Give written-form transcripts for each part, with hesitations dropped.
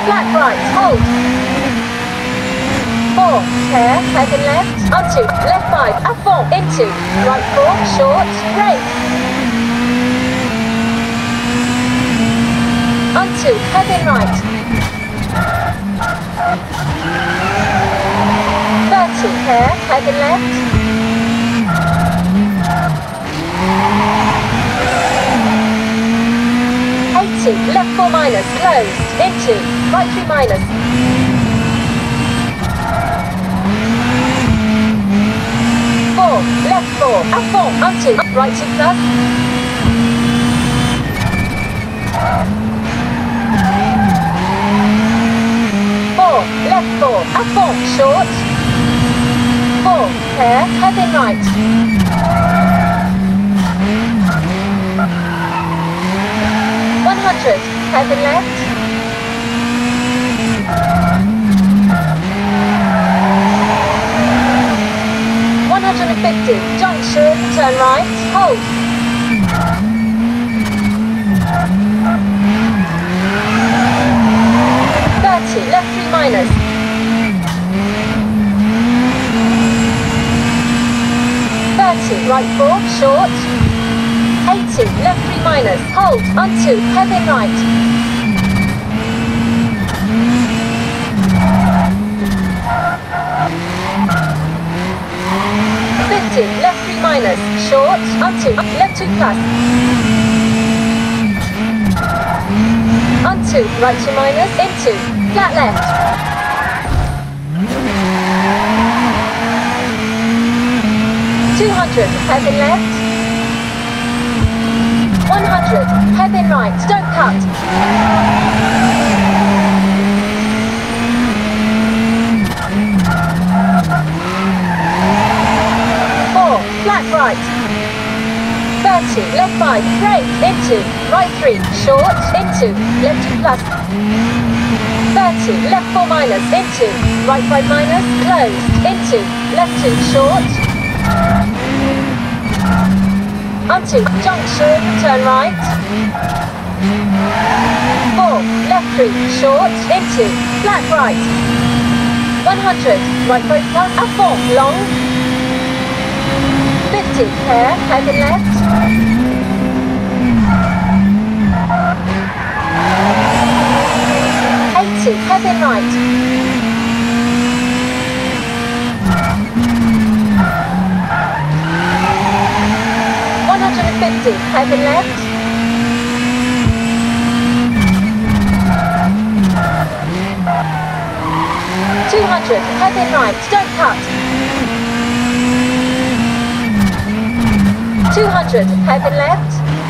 flat right, hold. 4, hair, head and left, onto, left 5, up 4, into, right 4, short, brake. Onto, head and right. 30, hair, head and left. 80, left 4 minus, closed, into, right 3 minus. 4, left 4, up 4, onto, right 2 plus. 4, left 4, up 4, short. 4, hair, head and right. 100, head and left. 150, junction, turn right, hold. 30, left 3 minus. 30, right 4, short. 80, left 3 minus, hold, onto, head and right. 50, left 3 minus, short, onto, left 2 plus. Onto, right 2 minus, into, flat left. 200, head and left. 100, head and right, don't cut. 4, flat right. 30, left 5, brake, into, right 3, short, into, left 2 plus. 30, left 4 minus, into, right 5 minus, closed, into, left 2, short. Onto, junction, turn right. 4, left 3, short, into, flat right. 100, right 4 plus, up 4, long. 50, hair, head and left. 80, head and right. 150, head and left. 200, head and right, don't cut. 200, head and left.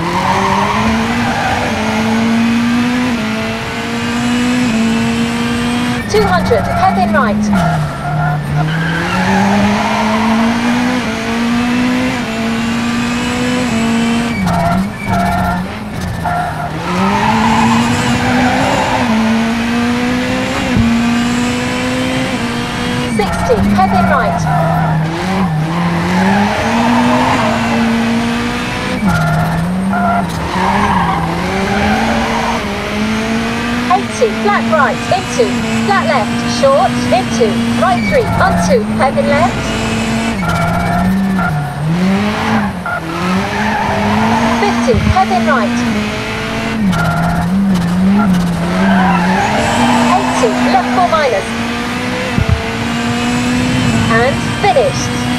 200, head and right. 60, head and right. 80, flat right, into, flat left, short, into, right 3, onto, head and left. 50, head and right. 80, left 4 minus. And finished.